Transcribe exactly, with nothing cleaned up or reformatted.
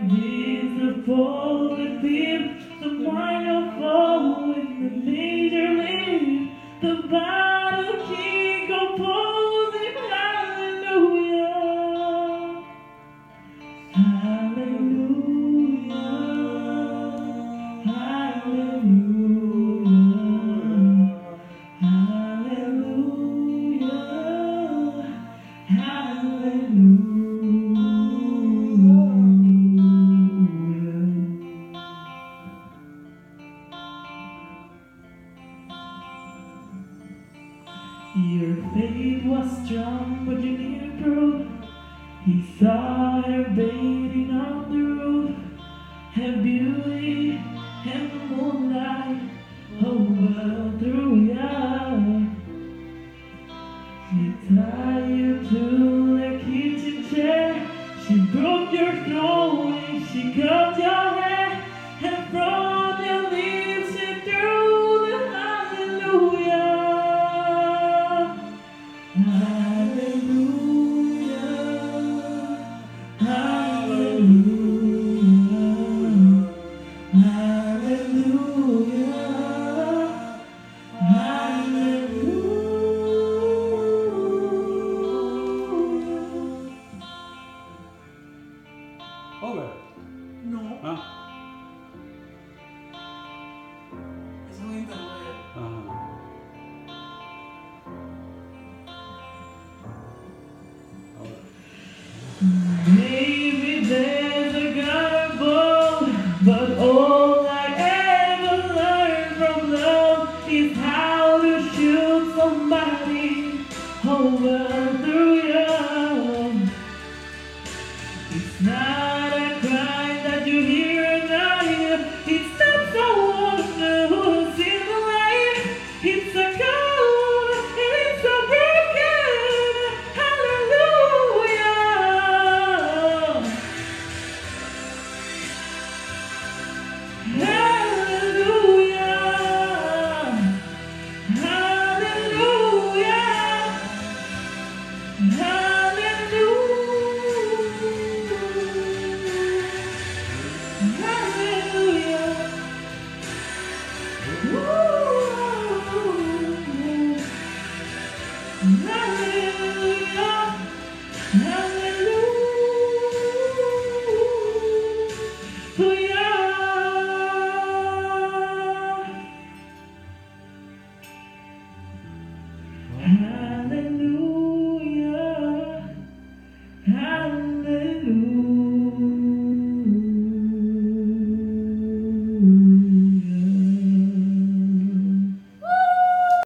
disappointed, the minor fall with the major leap, the battle king composing hallelujah, hallelujah, hallelujah, hallelujah, hallelujah. Your faith was strong, but you needed proof. He saw her bathing on the roof, her beauty and the moonlight overthrew you. She tied you to the kitchen chair, she broke your throne and she cut your hair, and from your lips she threw the hallelujah. Hallelujah, hallelujah, hallelujah, hallelujah. Over. No, Ah. eso no es internet. Ajá. Over. Maybe there's a God above, but all I ever learned from love is how to shoot somebody over through you. It's not a cry that you hear at night, it's not someone who's in the light, it's a cold and it's a broken hallelujah. Hallelujah, hallelujah, hallelujah, hallelujah, Woo. Hallelujah, hallelujah, hallelujah.